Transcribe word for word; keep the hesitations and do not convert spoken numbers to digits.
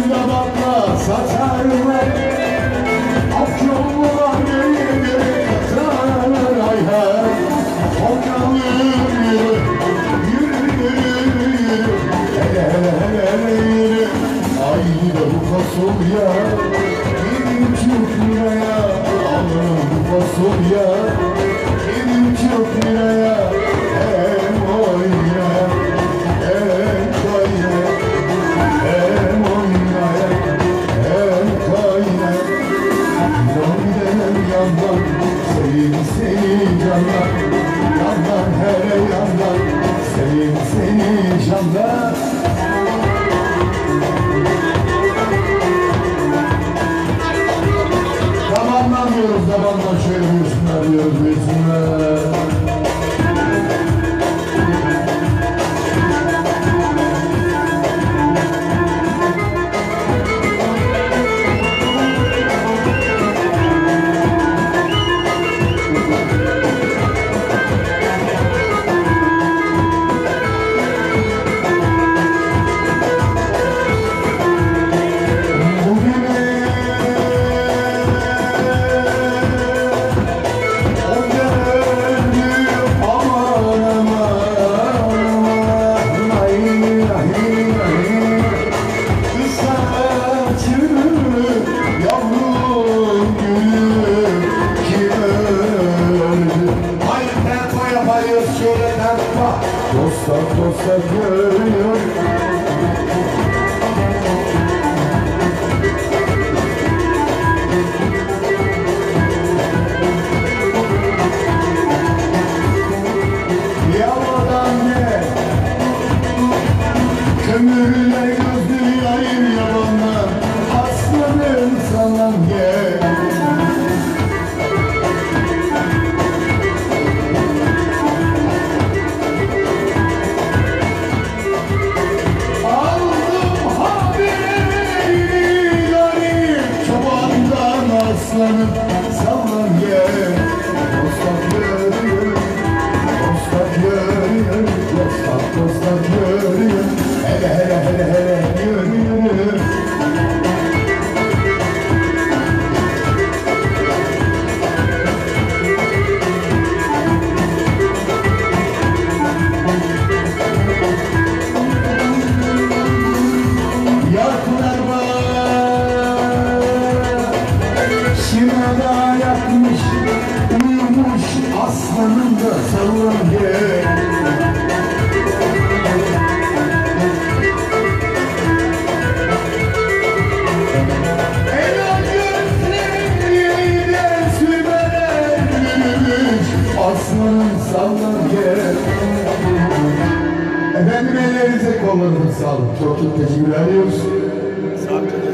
Yabatla saçarlar, afyonlular neyleri katar ay her. Tokyalı yürü, yürü yürü yürü, hele hele hele hele yürü. Ay da bu fasulye, benim çok liraya, alırım bu fasulye, benim çok liraya, hem oynaya, hem kayna, hem oynaya, hem kayna. Yandan yandan, seveyim seni candan, yandan hele yandan, seveyim seni candan. Zamandan diyoruz, zamandan şöyle buyursunlar diyoruz, buyursunlar. Dostlar dostlar görüyor. Yavadan gel, kömürle gözlü yayın yabanlar, aslanım sana gel. Aslanım sallan gel, dostlar görüyor, dostlar görüyor, dostlar dostlar görüyor, hele hele hele hele görüyor. Yaklar var, Şimada yatmış, uyumuş aslanım da sallan gel. Ela gözlerinde sürmeler yürümüş, aslanım sallan gel. Efendim ellerinize kollarınıza sağlık. Çok çok teşekkür ediyoruz.